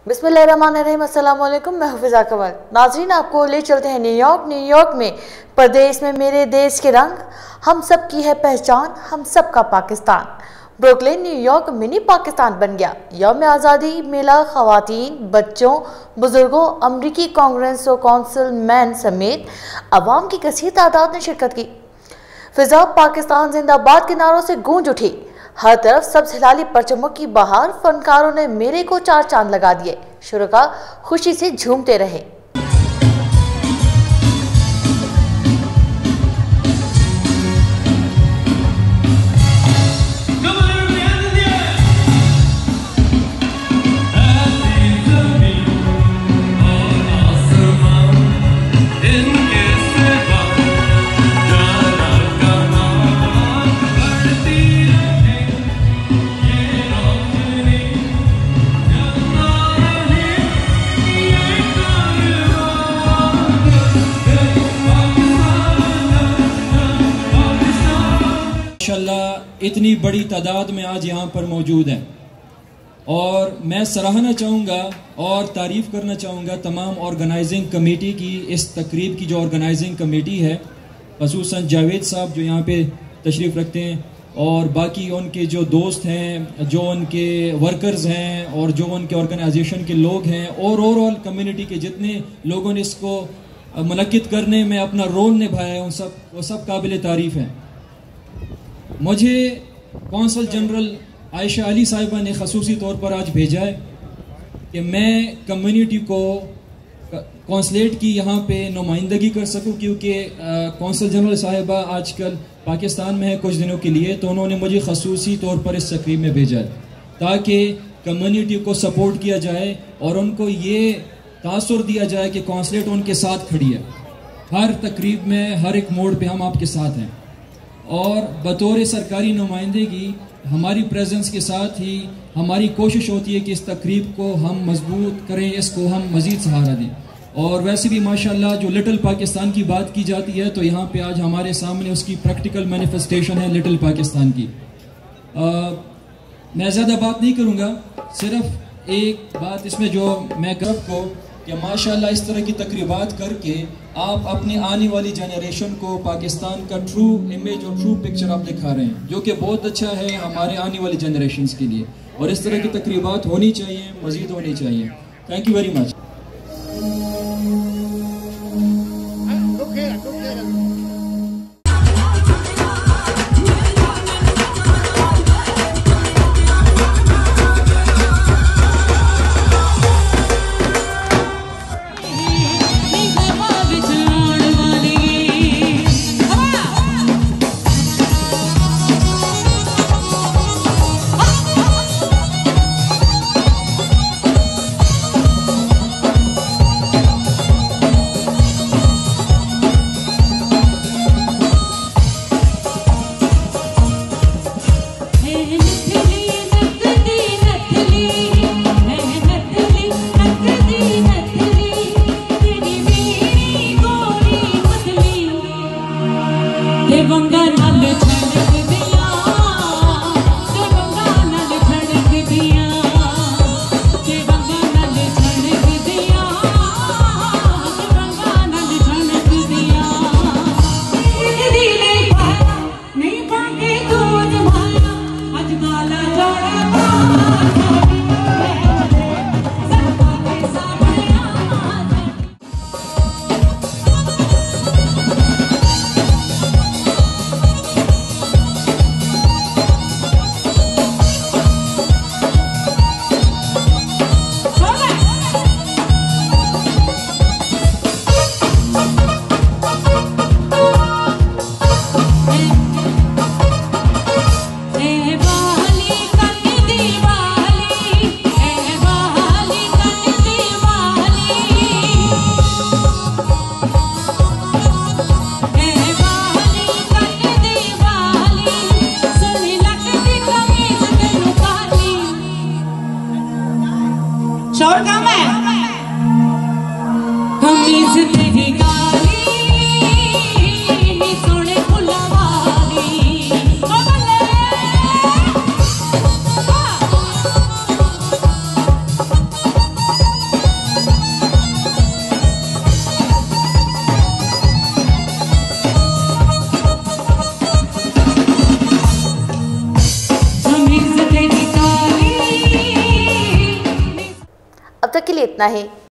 बिस्मिल्लाहिर्रहमानिर्रहीम, अस्सलाम वालेकुम। मैं हफीज़ा कवल। नाज़रीन, आपको ले चलते हैं न्यूयॉर्क में प्रदेश में मेरे देश के रंग, हम सब की है पहचान, हम सब का Pakistan. Brooklyn New York mini Pakistan बन गया। यौम आज़ादी मेला ख़वातीन, बच्चों, बुजुर्गों, अमरीकी कांग्रेस और कौंसिल मैन समेत अवाम की कसीर तादाद ने शिरकत की। फिजा पाकिस्तान जिंदाबाद के नारों से गूंज उठी। हर तरफ सब्ज़ हिलाली परचमों की बहार। फनकारों ने मेले को चार चांद लगा दिए। शुरका खुशी से झूमते रहे। इतनी बड़ी तादाद में आज यहाँ पर मौजूद है और मैं सराहना चाहूँगा और तारीफ़ करना चाहूँगा तमाम ऑर्गेनाइजिंग कमेटी की। इस तकरीब की जो ऑर्गेनाइजिंग कमेटी है, ख़ुसूसन जावेद साहब जो यहाँ पे तशरीफ़ रखते हैं, और बाकी उनके जो दोस्त हैं, जो उनके वर्कर्स हैं और जो उनके ऑर्गेनाइजेशन के लोग हैं, और ओवरऑल कम्युनिटी के जितने लोगों ने इसको मुनक्किद करने में अपना रोल निभाया है, वो सब काबिल तारीफ़ हैं। मुझे कौंसल जनरल आयशा अली साहिबा ने खसूसी तौर पर आज भेजा है कि मैं कम्युनिटी को कौंसलेट की यहाँ पे नुमाइंदगी कर सकूँ, क्योंकि कौंसल जनरल साहिबा आजकल पाकिस्तान में है कुछ दिनों के लिए, तो उन्होंने मुझे खसूसी तौर पर इस तकरीब में भेजा है ताकि कम्युनिटी को सपोर्ट किया जाए और उनको ये तासुर दिया जाए कि कौंसलेट उनके साथ खड़ी है। हर तकरीब में, हर एक मोड़ पे हम आपके साथ हैं और बतौर सरकारी नुमाइंदगी हमारी प्रेजेंस के साथ ही हमारी कोशिश होती है कि इस तकरीब को हम मजबूत करें, इसको हम मज़ीद सहारा दें। और वैसे भी माशाल्लाह जो लिटिल पाकिस्तान की बात की जाती है, तो यहाँ पे आज हमारे सामने उसकी प्रैक्टिकल मैनिफेस्टेशन है लिटिल पाकिस्तान की। मैं ज़्यादा बात नहीं करूँगा, सिर्फ एक बात इसमें जो मैं कर को कि माशाल्लाह इस तरह की तकरीबात करके आप अपने आने वाली जनरेशन को पाकिस्तान का ट्रू इमेज और ट्रू पिक्चर आप दिखा रहे हैं, जो कि बहुत अच्छा है हमारे आने वाली जनरेशन्स के लिए। और इस तरह की तकरीबात होनी चाहिए, मज़ीद होनी चाहिए। Thank you very much. शोर कम है। हम जिंदगी गाली सोने फुलवारी लिए इतना ही।